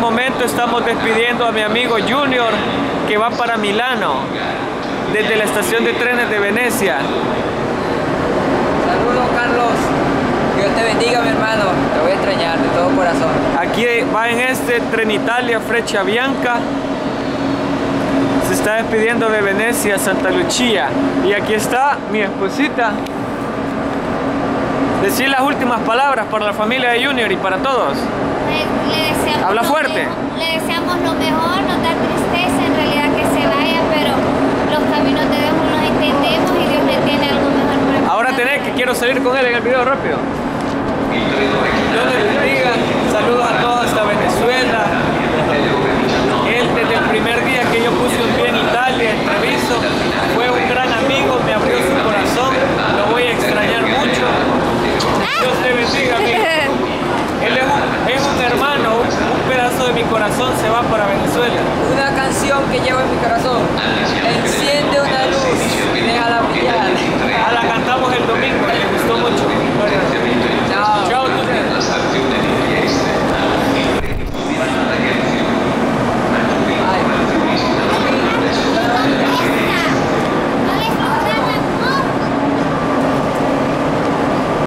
momento estamos despidiendo a mi amigo Junior, que va para Milano, desde la estación de trenes de Venecia. Saludos, Carlos. Dios te bendiga, mi hermano. Te voy a extrañar de todo corazón. Aquí va en este Trenitalia Frecciabianca. Se está despidiendo de Venecia, Santa Lucia. Y aquí está mi esposita. Decir las últimas palabras para la familia de Junior y para todos. Le deseamos Habla fuerte. Le deseamos lo mejor, nos da tristeza en realidad que se vaya, pero los caminos de Dios no los entendemos y Dios le tiene algo mejor para nosotros. Ahora tenés que quiero salir con él en el video rápido. Dios les bendiga, saludos a todos hasta Venezuela. Él desde el primer día que yo puse un pie en Italia, en Treviso, fue un gran amigo, me abrió su corazón, lo voy a extrañar mucho. Dios te bendiga, amigo. Él es un hermano, un pedazo de mi corazón se va para Venezuela. Una canción que llevo en mi corazón. En sí